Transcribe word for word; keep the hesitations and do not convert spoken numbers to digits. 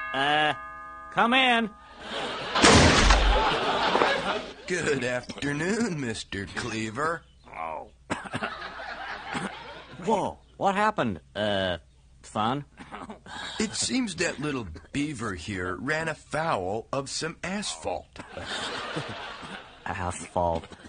Uh, come in. Good afternoon, Mister Cleaver. Oh. Whoa, what happened, uh, Fun? It seems that little beaver here ran afoul of some asphalt. Asphalt.